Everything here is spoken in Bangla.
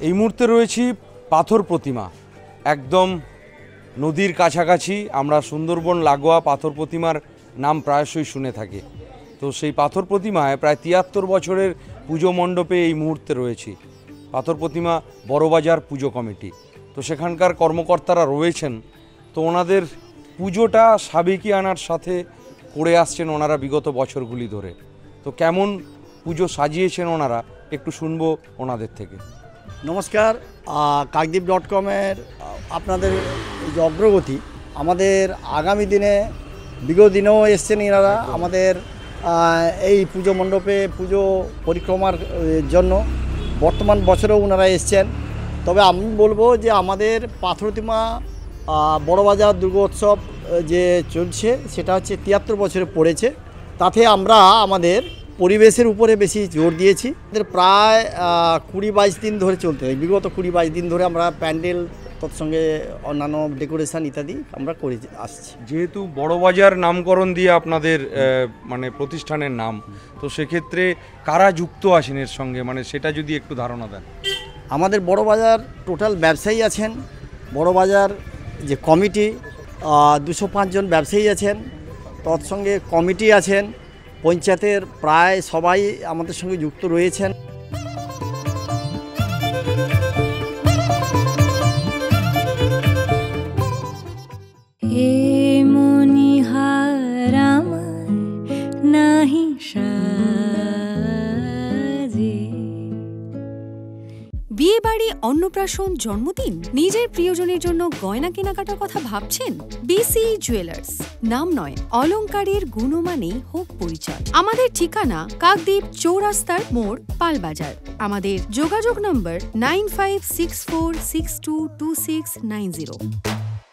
এই মুহূর্তে রয়েছি পাথর প্রতিমা, একদম নদীর কাছাকাছি। আমরা সুন্দরবন লাগোয়া পাথর প্রতিমার নাম প্রায়শই শুনে থাকি। তো সেই পাথর প্রতিমায় প্রায় ৭৩ বছরের পুজো মণ্ডপে এই মুহূর্তে রয়েছি। পাথর প্রতিমা বড়বাজার পুজো কমিটি, তো সেখানকার কর্মকর্তারা রয়েছেন। তো ওনাদের পুজোটা সাবেকিয়ানার সাথে করে আসছেন ওনারা বিগত বছরগুলি ধরে। তো কেমন পুজো সাজিয়েছেন ওনারা, একটু শুনবো ওনাদের থেকে। নমস্কার, কাকদ্বীপ.com-এর আপনাদের যে অগ্রগতি, আমাদের আগামী দিনে বিগত দিনেও এসছেন এনারা আমাদের এই পুজো মণ্ডপে পুজো পরিক্রমার জন্য। বর্তমান বছরেও ওনারা এসছেন। তবে আমি বলবো যে আমাদের পাথর প্রতিমা বড়বাজার দুর্গোৎসব যে চলছে সেটা হচ্ছে ৭৩ বছরে পড়েছে। তাতে আমরা আমাদের পরিবেশের উপরে বেশি জোর দিয়েছি। আমাদের প্রায় ২০-২২ দিন ধরে চলতে হয়। বিগত ২০-২২ দিন ধরে আমরা প্যান্ডেল তৎসঙ্গে অন্যান্য ডেকোরেশন ইত্যাদি আমরা করে আসছি। যেহেতু বড়বাজার নামকরণ দিয়ে আপনাদের মানে প্রতিষ্ঠানের নাম, তো সেক্ষেত্রে কারা যুক্ত আছেন এর সঙ্গে, মানে সেটা যদি একটু ধারণা দেন। আমাদের বড়বাজার টোটাল ব্যবসায়ী আছেন। বড়বাজার যে কমিটি ২০৫ জন ব্যবসায়ী আছেন, তৎসঙ্গে কমিটি আছেন, পঞ্চায়েতের প্রায় সবাই আমাদের সঙ্গে যুক্ত রয়েছেন। বিয়ে বাড়ি, অন্নপ্রাশন, জন্মদিন, নিজের প্রিয়জনের জন্য গয়না কেনাকাটার কথা ভাবছেন? BC jewellers. নাম নয়, অলংকারের গুণমানেই হোক পরিচয়। আমাদের ঠিকানা কাকদ্বীপ চৌরাস্তার মোড়, পালবাজার। আমাদের যোগাযোগ নম্বর 9564622690।